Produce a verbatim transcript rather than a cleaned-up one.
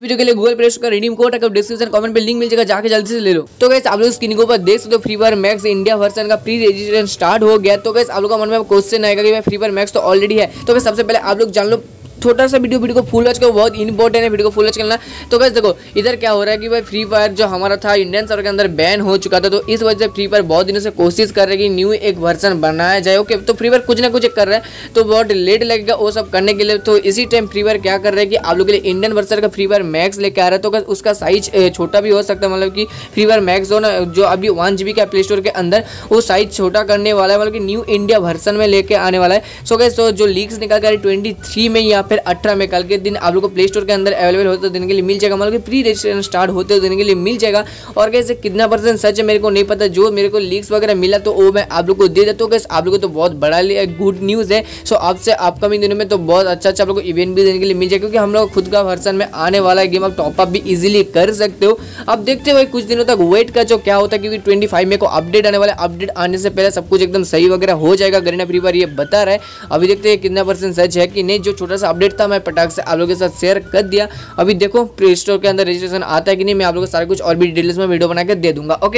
Video के लिए Google Play Store का रिडीम कोड है, डिस्क्रिप्शन कमेंट पे लिंक मिल जाएगा, जाके जल्दी से ले लो। तो गाइस आप लोग स्क्रीन के ऊपर देख सकते हो Free Fire Max India version का प्री रजिस्ट्रेशन स्टार्ट हो गया। तो गाइस आप लोगों का मन में क्वेश्चन आएगा कि भाई फ्री फायर मैक्स तो ऑलरेडी है। तो गाइस सबसे पहले आप लोग जान लो छोटा सा वीडियो वीडियो को फुल वॉच करो, बहुत इंपॉर्टेंट है वीडियो को फुल वॉच करना। तो गाइस देखो इधर क्या हो रहा है कि भाई फ्री फायर जो हमारा था इंडियन सर्वर के अंदर बैन हो चुका था, तो इस वजह से फ्री फायर बहुत दिनों से कोशिश कर रहे हैं कि न्यू एक वर्जन बनाया जाए। ओके तो फ्री फायर कुछ ना कुछ कर रहा है, तो बहुत लेट लगेगा वो सब करने के लिए। तो इसी टाइम फ्री फायर क्या कर रहे हैं कि आप लोग के लिए इंडियन वर्जन का फ्री फायर मैक्स लेके आ रहा है। तो गाइस उसका साइज छोटा भी हो सकता है, मतलब कि फ्री फायर मैक्स जो ना जो अभी वन जीबी का प्ले स्टोर के अंदर वो साइज छोटा करने वाला है, मतलब कि न्यू इंडिया वर्जन में लेके आने वाला है। सो गाइस तो जो लीक्स निकल कर ट्वेंटी थ्री में या फिर अठारह में कल के दिन आप लोग को प्ले स्टोर के अंदर अवेलेबल होते दिन के लिए मिल जाएगा, मतलब कि प्री रजिस्ट्रेशन स्टार्ट होते दिन के लिए मिल जाएगा। और कैसे कितना परसेंट सच है मेरे को नहीं पता, जो मेरे को लीक्स वगैरह मिला तो वो मैं आप लोग को दे देता हूँ। कैसे आप लोग को तो बहुत बड़ा गुड न्यूज़ है। सो आपसे अपकमिंग दिनों में तो बहुत अच्छा अच्छा आप लोग को इवेंट भी देने के लिए मिल जाएगा, क्योंकि हम लोग खुद का वर्जन में आने वाला है गेम, आप टॉपअप भी इजीली कर सकते हो। अब देखते हुए कुछ दिनों तक वेट का जो क्या होता है, क्योंकि ट्वेंटी फाइव में को अपडेट आने वाला है। अपडेट आने से पहले सब कुछ एकदम सही वगैरह हो जाएगा, गरीना फ्री फायर ये बता रहा है। अभी देखते हैं कितना परसेंट सच है कि नहीं। जो छोटा सा अपडेट था मैं पटाख से आप लोगों के साथ शेयर कर दिया। अभी देखो प्ले स्टोर के अंदर रजिस्ट्रेशन आता है कि नहीं, मैं आप लोगों को सारा कुछ और भी डिटेल्स में वीडियो बना के दे दूंगा। ओके।